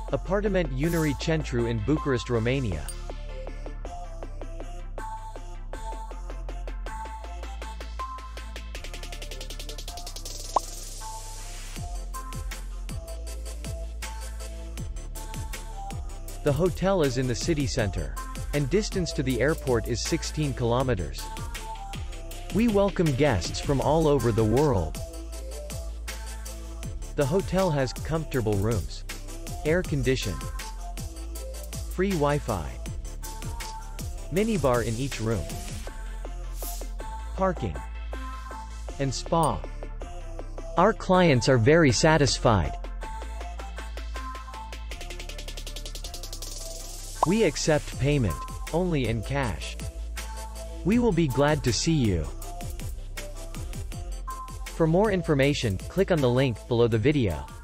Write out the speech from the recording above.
Apartament Unirii Centru in Bucharest, Romania. The hotel is in the city center, and distance to the airport is 16 kilometers. We welcome guests from all over the world. The hotel has comfortable rooms, air-conditioned, free Wi-Fi, minibar in each room, parking, and spa. Our clients are very satisfied. We accept payment only in cash. We will be glad to see you. For more information, click on the link below the video.